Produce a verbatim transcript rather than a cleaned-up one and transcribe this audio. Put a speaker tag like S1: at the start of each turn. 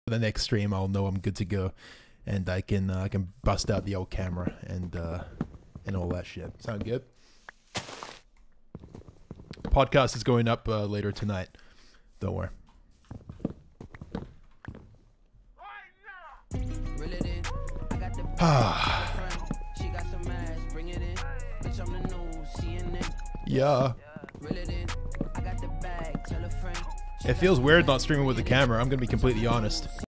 S1: the next stream, I'll know I'm good to go, and I can uh, I can bust out the old camera and uh, and all that shit. Sound good? Podcast is going up uh, later tonight. Don't worry. Yeah. It feels weird not streaming with the camera. I'm gonna be completely honest.